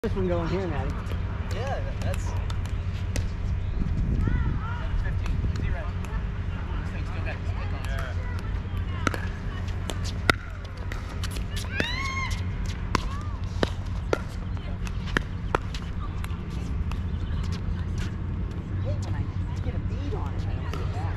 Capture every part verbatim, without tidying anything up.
This one going here, Maddie. Yeah, that's. fifteen. Zero. This thing still got stick on it. Yeah. Hate when I get a bead on it, I don't get back.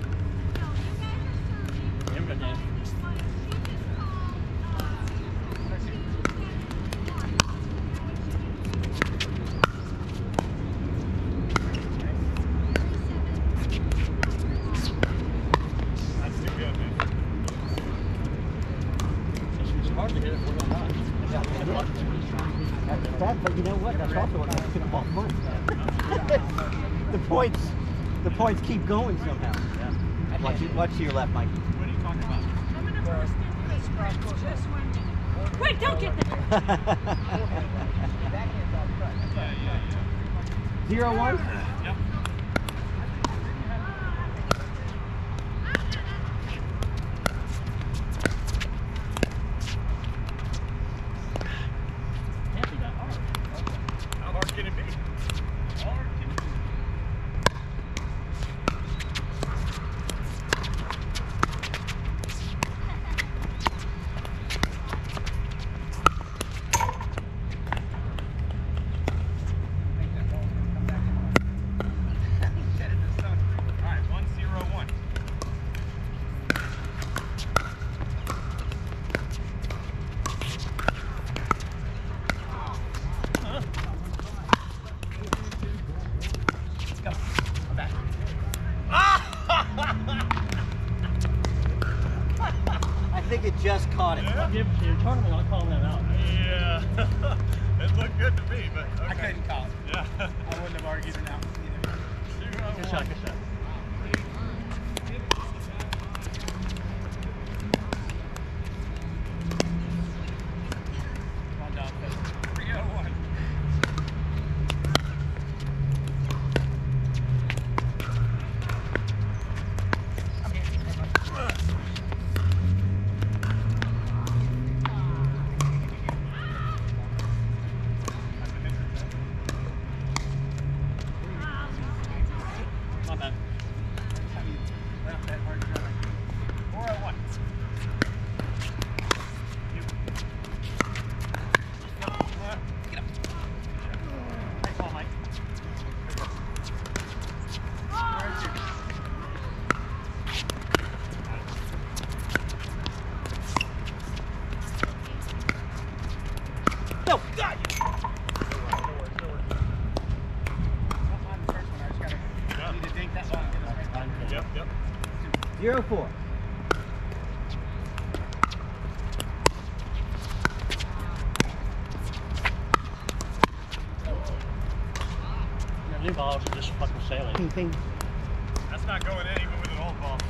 That, but you know what? That's also what makes pickleball fun. the points, the points keep going somehow. Yeah. Watch, it, watch to your left, Mike. What are you talking about? Wait, don't get there. Zero one. Yep. How hard can it be? How hard can it be? Alright, one zero one. Let's go. I'm back. I think it just caught it. Yeah. Give it to your tournament, I'll call that out. Yeah. It looked good to me, but okay. I couldn't call it. Yeah. I wouldn't have argued it out either. Zero, Good one. shot, good shot. Come on, Dom. three oh one. My bad. Left that hard shot. four oh one. Nice ball, Mike. No, God. Yep, yep. Zero four. Your new balls are just fucking sailing. Ping, ping. That's not going in even with an old ball.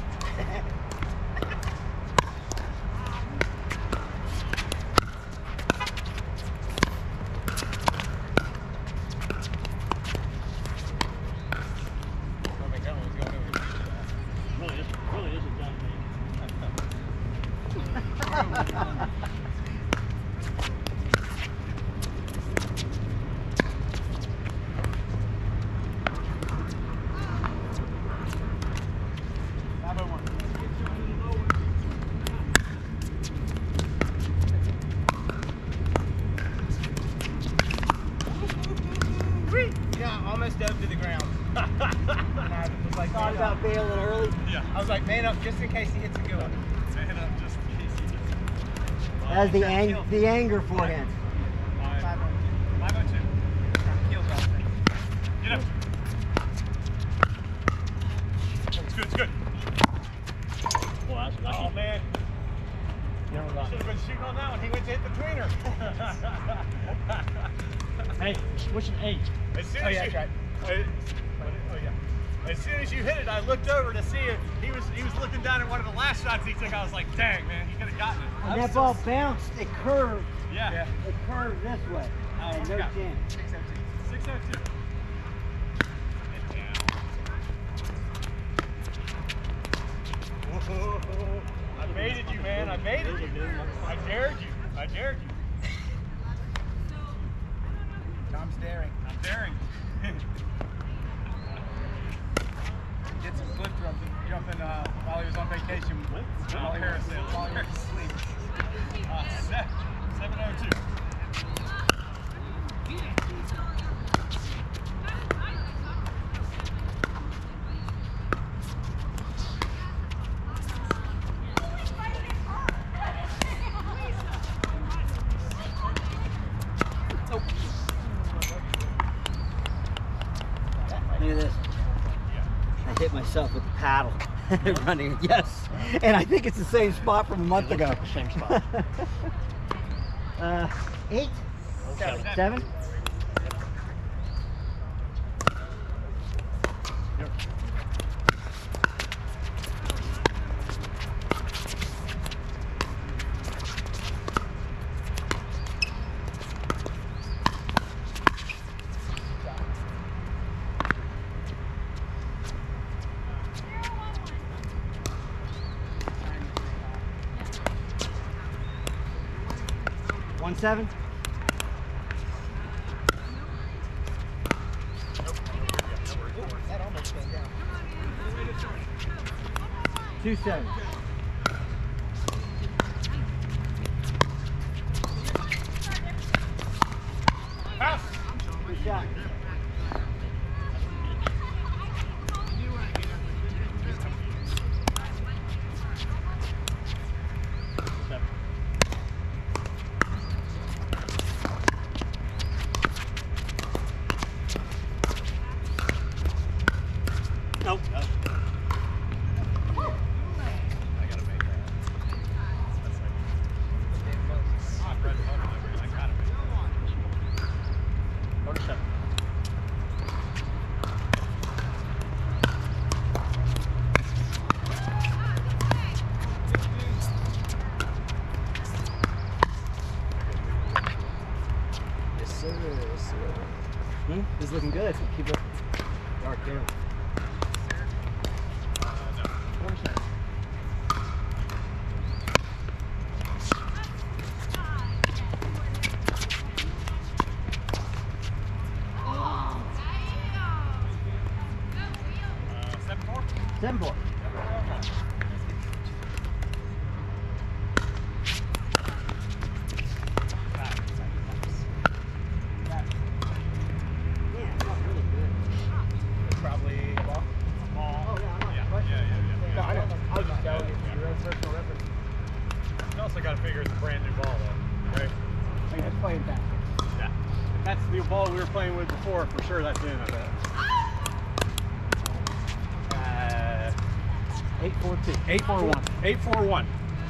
Really is, really is a done five oh one. Yeah, almost dove to the ground. And I was like, Thought man about up. bailing early. Yeah. I was like, man up, just in case he hits a good one. Man up just in case he gets. As the ang the anger forehand. Five. five oh two. five oh two. Trying to kill those things. Get up. It's good, it's good. Boy, that's lucky. Oh, man. Never got Should have been shooting on that one. He went to hit the tweener. Hey, switch an eight. As soon Oh, as yeah, you, that's right. uh, oh, yeah. As soon as you hit it, I looked over to see if he was he was looking down at one of the last shots he took. I was like, dang, man, he could have gotten it. When that ball bounced, it curved. Yeah. Yeah. It curved this way. I had no Yeah. chance. six oh two. six oh two. I baited you, man. I baited you. I dared you. I dared you. Tom's daring. I'm daring. Get some flip jumping, jumping uh, while he was on vacation. While Harris, while Harris sleeps. Uh, seven oh two. Look at this. I hit myself with the paddle running. Yes. And I think it's the same spot from a month ago. Same spot. uh, eight? Seven. Seven? One seven? That almost came down. Two seven. Pass. Good shot. Seven. Nope. I gotta make that. That's like, oh, I've read the book. I gotta make that. Forty-seven. Yes, sir. Yes, sir. Hmm? This is looking good. Keep it dark there. Uh, seven four. Seven four. Yeah, it's not really good. Probably a ball. Oh, yeah, I'm not Yeah, questioning. yeah, yeah, yeah. No, I don't. I was just telling you for your own personal reference. You also got to figure it's a brand new ball, though, right? I mean, it's playing back. Yeah. If that's the ball we were playing with before, for sure that's in, I bet. Uh, Eight four two. eight four one. eight four one.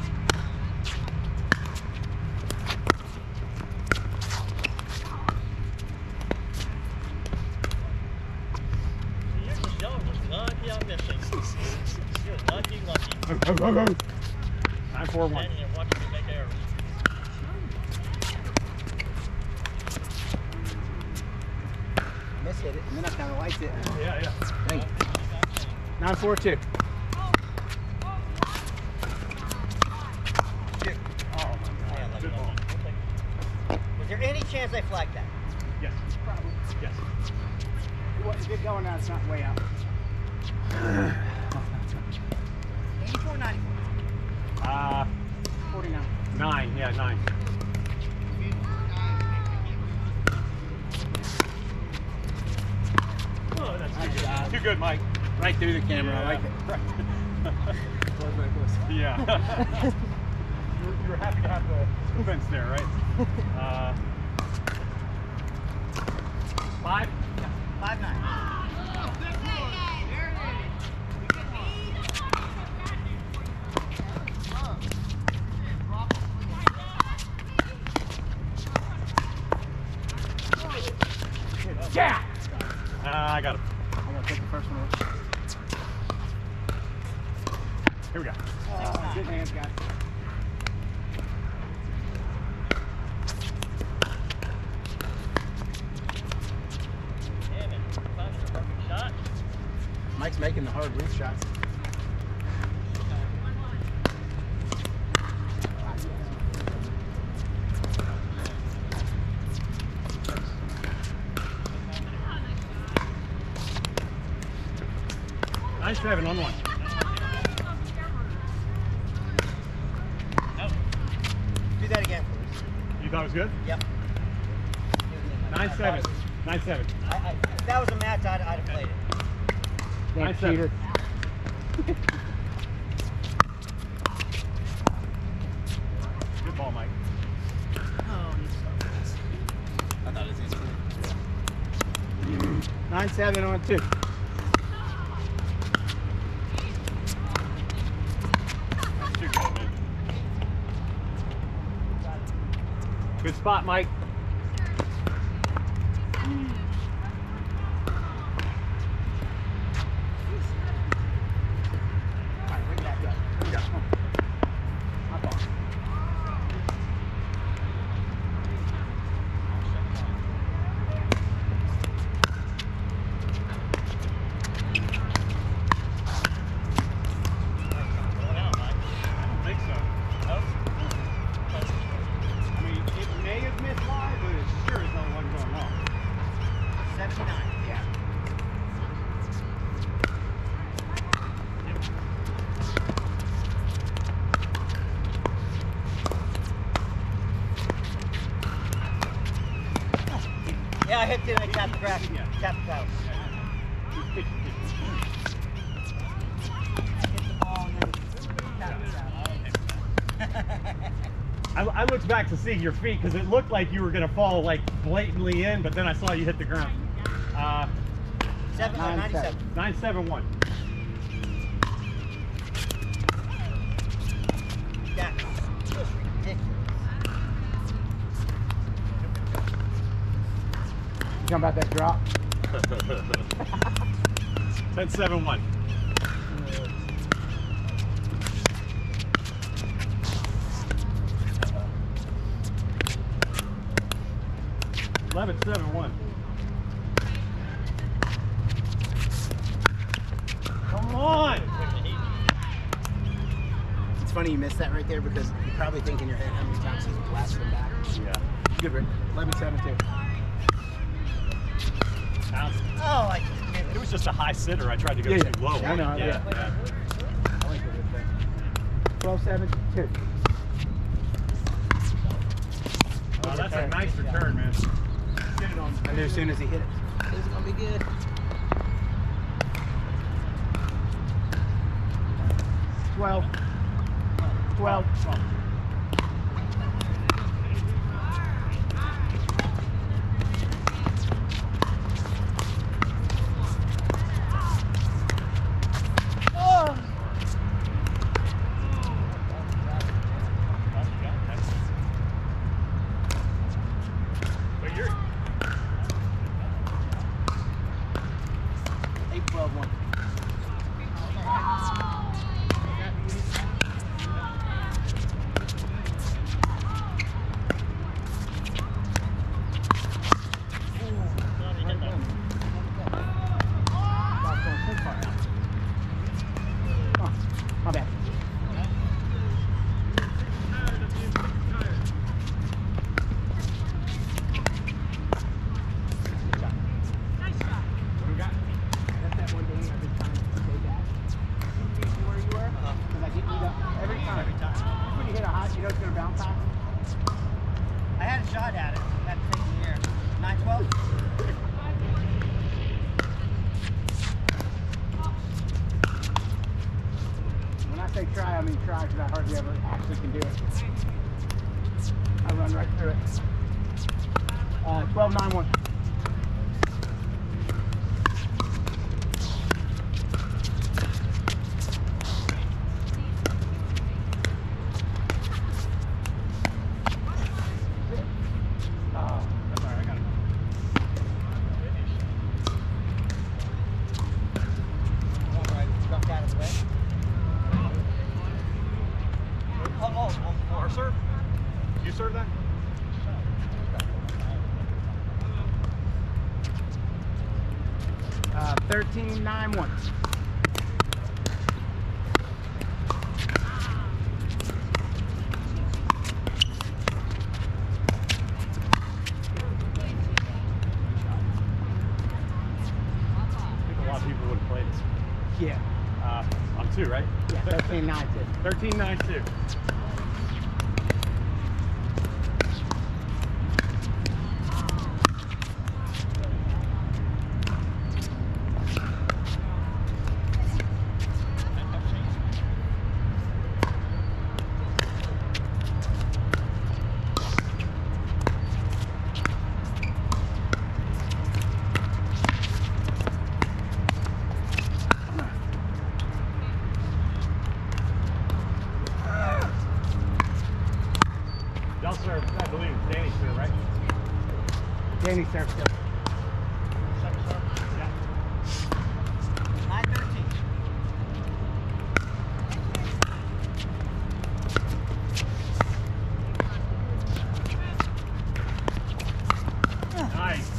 You're just young. Just lucky I'm missing. You're lucky, lucky. nine four one. Standing here watching me make errors. Miss hit it, and then I kind of liked it. Yeah, yeah. Thank you. nine four two. Good ball. Was there any chance I flagged that? Yes. Probably. Yes. If you're going out, it's not way out. eighty-four ninety-four. Uh, forty-nine. nine. Yeah, nine. Oh, that's too good. job. Too good, Mike. Right through the camera. I like it. Yeah. you, were, you were happy to have the fence there, right? Uh, five? Five nine. Yeah! Uh, I got him. I gotta take the first one off. Here we go. Uh, good hands, guys. Damn it. Found a perfect shot. Mike's making the hard reach shots. Nine seven on one. Do that again, please. You thought it was good? Yep. Nine seven. Nine seven. I, I, if that was a match, I'd, I'd have played it. Nine seven. Good ball, Mike. I thought it was easy. Nine seven on two. Good spot, Mike. Yeah, I hit it and I tapped the grass. Tapped the paddle. Hit the ball and then tapped the paddle. I, I looked back to see your feet because it looked like you were going to fall like blatantly in, but then I saw you hit the ground. Uh, Seven, uh, ninety-seven. nine seven one. That's just ridiculous. How about that drop? ten seven one. eleven seven one. Come on! It's funny you missed that right there because you probably think in your head how many times he's blasted him back. Yeah. Good, Rick. eleven seven two. Oh, I just missed It was just a high sitter. I tried to go Yeah, too yeah. low. I know, Yeah. yeah. yeah. I like the good thing. twelve seven two. Oh, that's a nice return, man. Get it on. I knew as soon as he hit it, it was going to be good. twelve. twelve. But you're eight twelve one. My bad. Nice shot. That's that one game I've been trying to stay back. You see where you were? Because I get beat up every time. Every time. When you hit a hot, you know it's going to bounce high. I had a shot at it. Had to take the air. nine twelve? When I say try, I mean try because I hardly ever actually can do it. I run right through it. Uh, twelve nine one. Oh, that's all right. I got it. Dropped out of the way. Oh, oh, oh, our serve. You serve that? Uh, thirteen nine one. I think a lot of people would have played it. Yeah. two, right? Yeah, thirteen nine two. thirteen nine two. Y'all serve, I believe it's Danny serve, right? Danny serves still. Second serve? Yeah. nine thirteen. Nice.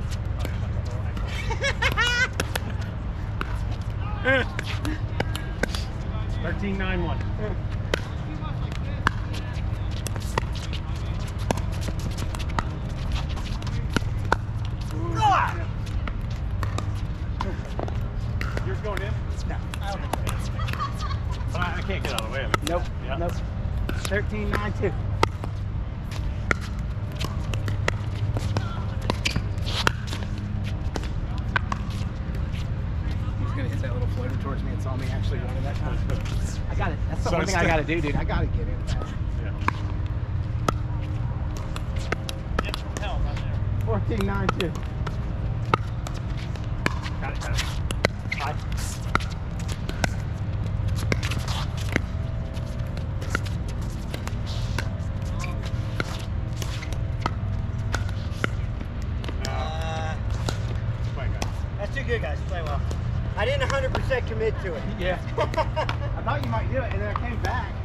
Thirteen nine one. Yours going in? No. But I, I can't get out of the way of it. Nope. Yeah. Nope. thirteen nine two. He's gonna hit that little floater towards me and saw me actually running that time. I got it. That's the So one thing I it's- gotta do, dude. I gotta get in fast. Yeah. Yep, hell, right there. fourteen nine two. Got it, got it. Five. Uh, Fine, guys. that's too good, guys. Play well. I didn't one hundred percent commit to it. Yeah. I thought you might do it, and then I came back.